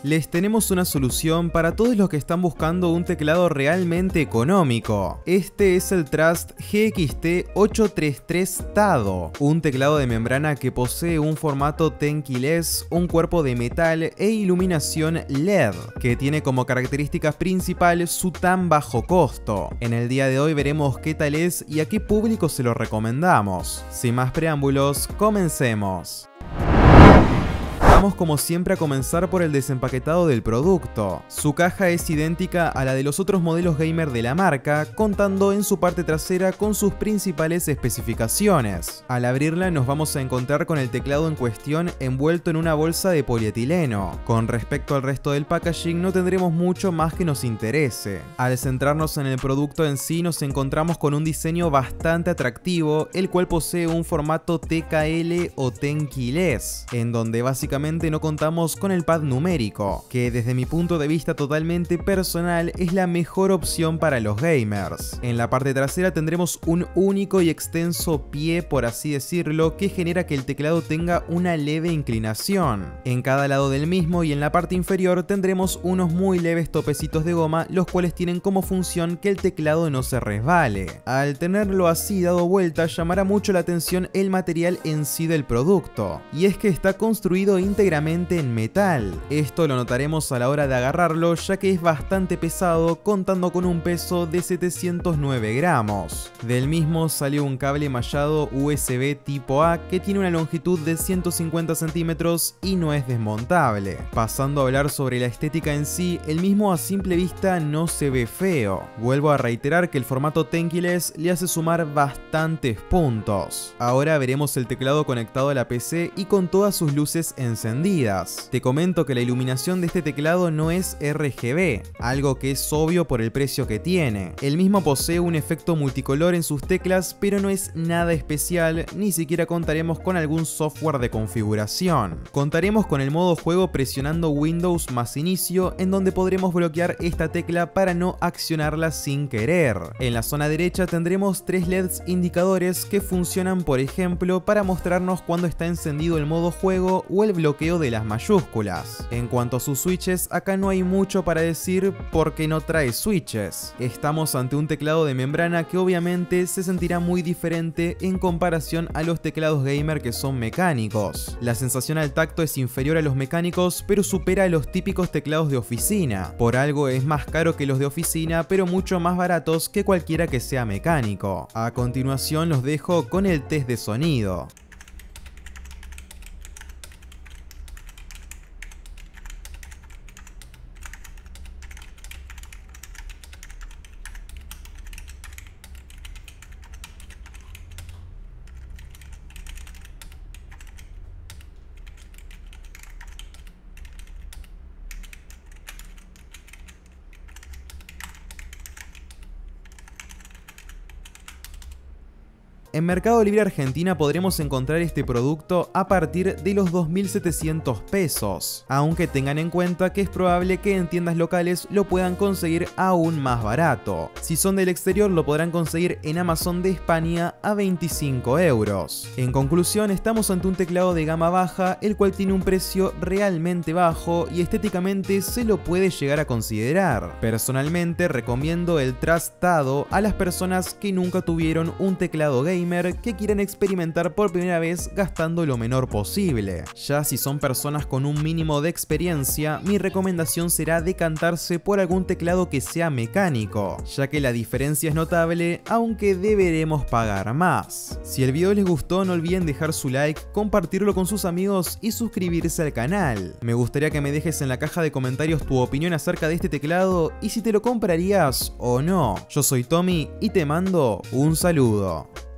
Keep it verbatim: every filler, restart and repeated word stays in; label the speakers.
Speaker 1: Les tenemos una solución para todos los que están buscando un teclado realmente económico. Este es el Trust G X T ochocientos treinta y tres Tado, un teclado de membrana que posee un formato ten keyless, un cuerpo de metal e iluminación L E D, que tiene como característica principal su tan bajo costo. En el día de hoy veremos qué tal es y a qué público se lo recomendamos. Sin más preámbulos, comencemos. Vamos como siempre a comenzar por el desempaquetado del producto. Su caja es idéntica a la de los otros modelos gamer de la marca, contando en su parte trasera con sus principales especificaciones. Al abrirla nos vamos a encontrar con el teclado en cuestión envuelto en una bolsa de polietileno. Con respecto al resto del packaging no tendremos mucho más que nos interese. Al centrarnos en el producto en sí nos encontramos con un diseño bastante atractivo, el cual posee un formato T K L o ten keyless, en donde básicamente no contamos con el pad numérico, que desde mi punto de vista totalmente personal es la mejor opción para los gamers. En la parte trasera tendremos un único y extenso pie, por así decirlo, que genera que el teclado tenga una leve inclinación. En cada lado del mismo y en la parte inferior tendremos unos muy leves topecitos de goma, los cuales tienen como función que el teclado no se resbale. Al tenerlo así dado vuelta llamará mucho la atención el material en sí del producto, y es que está construido íntegramente en metal. Esto lo notaremos a la hora de agarrarlo, ya que es bastante pesado, contando con un peso de setecientos nueve gramos. Del mismo salió un cable mallado U S B tipo A que tiene una longitud de ciento cincuenta centímetros y no es desmontable. Pasando a hablar sobre la estética en sí, el mismo a simple vista no se ve feo. Vuelvo a reiterar que el formato ten keyless le hace sumar bastantes puntos. Ahora veremos el teclado conectado a la P C y con todas sus luces encendidas. Te comento que la iluminación de este teclado no es R G B, algo que es obvio por el precio que tiene. El mismo posee un efecto multicolor en sus teclas, pero no es nada especial, ni siquiera contaremos con algún software de configuración. Contaremos con el modo juego presionando Windows más inicio, en donde podremos bloquear esta tecla para no accionarla sin querer. En la zona derecha tendremos tres L E Ds indicadores que funcionan, por ejemplo, para mostrarnos cuando está encendido el modo juego o el bloqueo de las mayúsculas. En cuanto a sus switches, acá no hay mucho para decir porque no trae switches. Estamos ante un teclado de membrana que obviamente se sentirá muy diferente en comparación a los teclados gamer que son mecánicos. La sensación al tacto es inferior a los mecánicos, pero supera a los típicos teclados de oficina. Por algo es más caro que los de oficina, pero mucho más baratos que cualquiera que sea mecánico. A continuación los dejo con el test de sonido. En Mercado Libre Argentina podremos encontrar este producto a partir de los dos mil setecientos pesos, aunque tengan en cuenta que es probable que en tiendas locales lo puedan conseguir aún más barato. Si son del exterior lo podrán conseguir en Amazon de España a veinticinco euros. En conclusión, estamos ante un teclado de gama baja, el cual tiene un precio realmente bajo y estéticamente se lo puede llegar a considerar. Personalmente recomiendo el Trust Tado a las personas que nunca tuvieron un teclado gamer que quieren experimentar por primera vez gastando lo menor posible. Ya si son personas con un mínimo de experiencia, mi recomendación será decantarse por algún teclado que sea mecánico, ya que la diferencia es notable, aunque deberemos pagar más. Si el video les gustó, no olviden dejar su like, compartirlo con sus amigos y suscribirse al canal. Me gustaría que me dejes en la caja de comentarios tu opinión acerca de este teclado y si te lo comprarías o no. Yo soy Tommy y te mando un saludo.